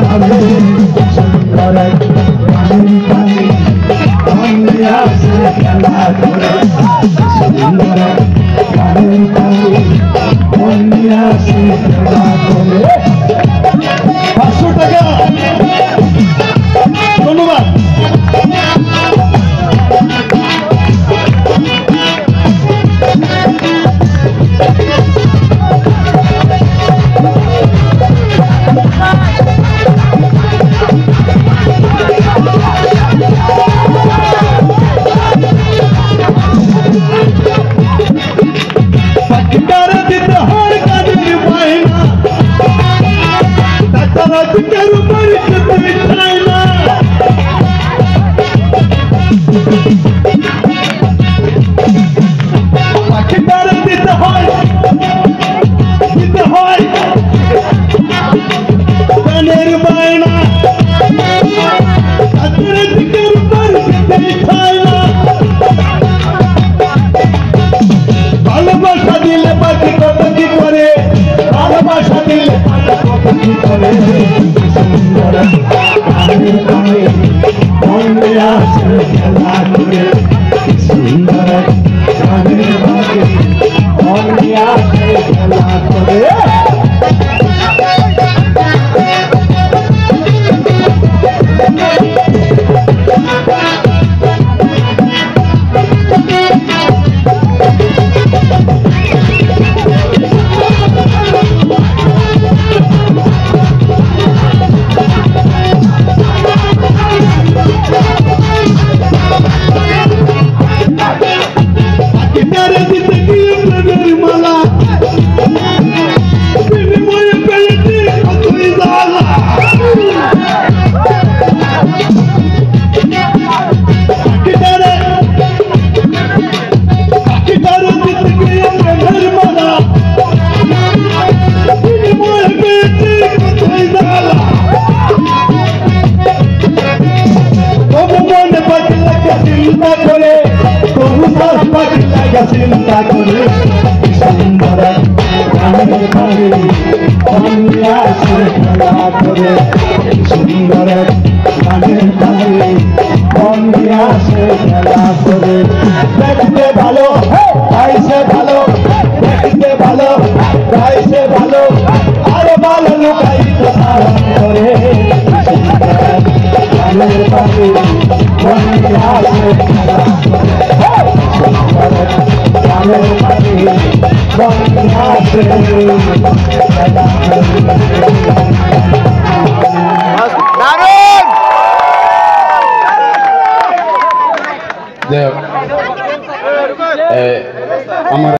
যাবে সুন্দর গানের তালে মনে আছে খেলা করে সুন্দর গানের তালে মনে আছে খেলা করে 500 টাকা ধন্যবাদ ভালোবাসা দিলে বাকি কত কি করে ভালোবাসা দিলে কত কি করে সুন্দর গানের তালে মনে আছে খেলা করে সুন্দর গানের তালে মনে আছে খেলা করে চিন্তা করে তবু চিন্তা করে সুন্দর গানের তালে মনে আছে খেলা করে সুন্দর গানের তালে মনে আছে খেলা করে দেখতে ভালো গাইছে ভালো দেখতে ভালো গাইছে ভালো আরো ভালো লুকাইতে আরাম করে গানের তালে মনে আছে খেলা করে গানের তালে মনে আছে দারুণ আমার